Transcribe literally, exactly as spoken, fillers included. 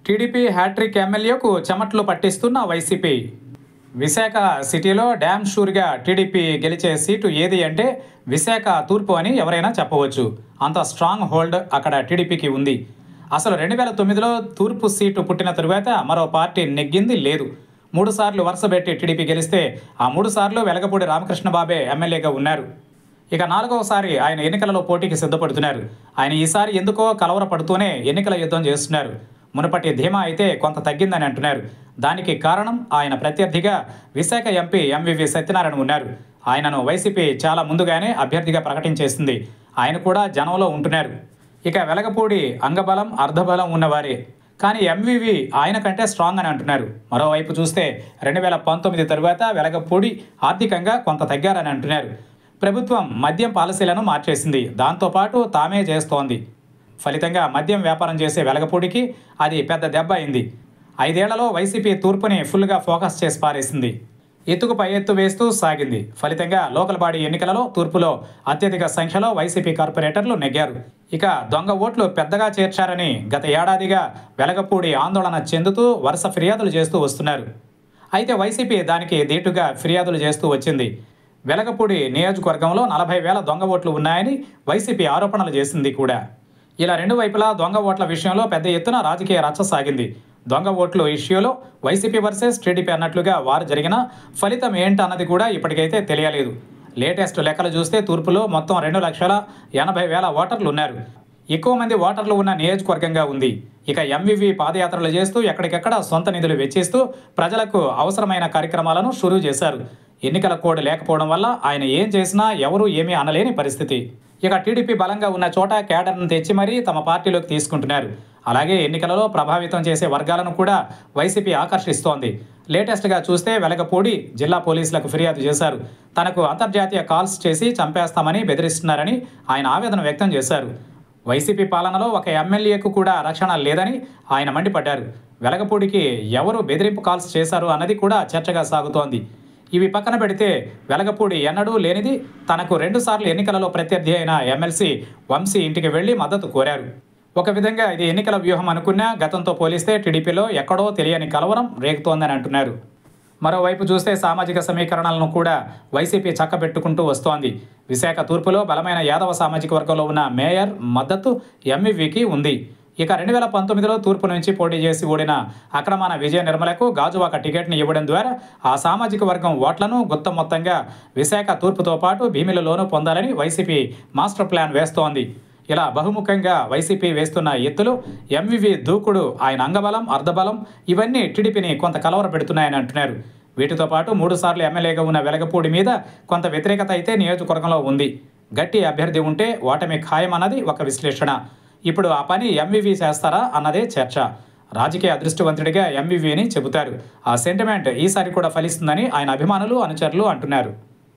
TDP hat trick ఎమ్మెల్యేకు చెమట్లు పట్టిస్తున్న వైసీపీ. విశాఖ సిటీలో damn షూర్గా టీడీపీ గెలిచే సీటు ఏది అంటే విశాఖ తూర్పు అని ఎవరైనా చెప్పవచ్చు. అంత స్ట్రాంగ్ హోల్డ్ అక్కడ టీడీపీకి ఉంది. అసలు రెండు వేల తొమ్మిదిలో తూర్పు సీటు పుట్టిన తరువాత మరో పార్టీ నెగ్గింది లేదు. మూడు సార్లు వరుసపెట్టి టీడీపీ గెలిస్తే ఆ మూడు సార్లు వెలగపూడి రామకృష్ణ బాబే ఎమ్మెల్యేగా ఉన్నారు. ఇక నాలుగవసారి ఆయన ఎన్నికలలో పోటీకి సిద్ధపడుతున్నారు. ఆయన ఈసారి ఎందుకో కలవరపడుతూనే ఎన్నికల యుద్ధం చేస్తున్నారు. మునుపటి ధీమా అయితే కొంత తగ్గిందని అంటున్నారు. దానికి కారణం ఆయన ప్రత్యర్థిగా విశాఖ ఎంపీ ఎంవివి సత్యనారాయణ ఉన్నారు. ఆయనను వైసీపీ చాలా ముందుగానే అభ్యర్థిగా ప్రకటించేసింది. ఆయన కూడా జనంలో ఉంటున్నారు. ఇక వెలగపూడి అంగబలం అర్ధబలం ఉన్నవారే, కానీ ఎంవివి ఆయన కంటే స్ట్రాంగ్ అని అంటున్నారు. మరోవైపు చూస్తే రెండు వేల పంతొమ్మిది తరువాత వెలగపూడి ఆర్థికంగా కొంత తగ్గారని అంటున్నారు. ప్రభుత్వం మద్యం పాలసీలను మార్చేసింది. దాంతోపాటు తామే చేస్తోంది. ఫలితంగా మద్యం వ్యాపారం చేసే వెలగపూడికి అది పెద్ద దెబ్బ అయింది. ఐదేళ్లలో వైసీపీ తూర్పుని ఫుల్గా ఫోకస్ చేసి పారేసింది. ఎత్తుకు పై ఎత్తు వేస్తూ సాగింది. ఫలితంగా లోకల్ బాడీ ఎన్నికలలో తూర్పులో అత్యధిక సంఖ్యలో వైసీపీ కార్పొరేటర్లు నెగ్గారు. ఇక దొంగ ఓట్లు పెద్దగా చేర్చారని గత ఏడాదిగా వెలగపూడి ఆందోళన చెందుతూ వరుస ఫిర్యాదులు చేస్తూ వస్తున్నారు. అయితే వైసీపీ దానికి దీటుగా ఫిర్యాదులు చేస్తూ వచ్చింది. వెలగపూడి నియోజకవర్గంలో నలభై వేల దొంగ ఓట్లు ఉన్నాయని వైసీపీ ఆరోపణలు చేసింది కూడా. ఇలా రెండు వైపులా దొంగ ఓట్ల విషయంలో పెద్ద ఎత్తున రాజకీయ రచ్చ సాగింది. దొంగ ఓట్లు ఇష్యూలో వైసీపీ వర్సెస్ టీడీపీ అన్నట్లుగా వారు జరిగిన ఫలితం ఏంటన్నది కూడా ఇప్పటికైతే తెలియలేదు. లేటెస్ట్ లెక్కలు చూస్తే తూర్పులో మొత్తం రెండు లక్షల ఎనభై వేల ఓటర్లు ఉన్నారు. ఎక్కువ మంది ఓటర్లు ఉన్న నియోజకవర్గంగా ఉంది. ఇక ఎంవివి పాదయాత్రలు చేస్తూ ఎక్కడికెక్కడ సొంత నిధులు వెచ్చిస్తూ ప్రజలకు అవసరమైన కార్యక్రమాలను షురూ చేశారు. ఎన్నికల కోడ్ లేకపోవడం వల్ల ఆయన ఏం చేసినా ఎవరూ ఏమీ అనలేని పరిస్థితి. ఇక టీడీపీ బలంగా ఉన్న చోట కేడర్ను తెచ్చి మరీ తమ పార్టీలోకి తీసుకుంటున్నారు. అలాగే ఎన్నికలలో ప్రభావితం చేసే వర్గాలను కూడా వైసీపీ ఆకర్షిస్తోంది. లేటెస్ట్గా చూస్తే వెలగపూడి జిల్లా పోలీసులకు ఫిర్యాదు చేశారు. తనకు అంతర్జాతీయ కాల్స్ చేసి చంపేస్తామని బెదిరిస్తున్నారని ఆయన ఆవేదన వ్యక్తం చేశారు. వైసీపీ పాలనలో ఒక ఎమ్మెల్యేకు కూడా రక్షణ లేదని ఆయన మండిపడ్డారు. వెలగపూడికి ఎవరు బెదిరింపు కాల్స్ చేశారు అన్నది కూడా చర్చగా సాగుతోంది. ఇవి పక్కన పెడితే వెలగపూడి ఎన్నడూ లేనిది తనకు రెండుసార్లు ఎన్నికలలో ప్రత్యర్థి అయిన ఎమ్మెల్సీ వంశీ ఇంటికి వెళ్లి మద్దతు కోరారు. ఒక విధంగా ఇది ఎన్నికల వ్యూహం అనుకున్నా గతంతో పోలిస్తే టీడీపీలో ఎక్కడో తెలియని కలవరం రేగుతోందని అంటున్నారు. మరోవైపు చూస్తే సామాజిక సమీకరణలను కూడా వైసీపీ చక్కబెట్టుకుంటూ వస్తోంది. విశాఖ తూర్పులో బలమైన యాదవ సామాజిక వర్గంలో ఉన్న మేయర్ మద్దతు ఎంవివికి ఉంది. ఇక రెండు వేల పంతొమ్మిదిలో తూర్పు నుంచి పోటీ చేసి ఓడిన అక్రమాన విజయ నిర్మలకు గాజువాక టికెట్ని ఇవ్వడం ద్వారా ఆ సామాజిక వర్గం ఓట్లను గుత్త మొత్తంగా విశాఖ తూర్పుతో పాటు భీమిలలోనూ పొందాలని వైసీపీ మాస్టర్ ప్లాన్ వేస్తోంది. ఇలా బహుముఖంగా వైసీపీ వేస్తున్న ఎత్తులు, ఎంవివి దూకుడు, ఆయన అంగబలం అర్ధబలం ఇవన్నీ టీడీపీని కొంత కలవర పెడుతున్నాయని అంటున్నారు. వీటితో పాటు మూడు సార్లు ఎమ్మెల్యేగా ఉన్న వెలగపూడి మీద కొంత వ్యతిరేకత అయితే నియోజకవర్గంలో ఉంది. గట్టి అభ్యర్థి ఉంటే ఓటమి ఖాయమన్నది ఒక విశ్లేషణ. ఇప్పుడు ఆ పని ఎంవివి చేస్తారా అన్నదే చర్చ. రాజకీయ అదృష్టవంతుడిగా ఎంవివిని చెబుతారు. ఆ సెంటిమెంట్ ఈసారి కూడా ఫలిస్తుందని ఆయన అభిమానులు అనుచరులు అంటున్నారు.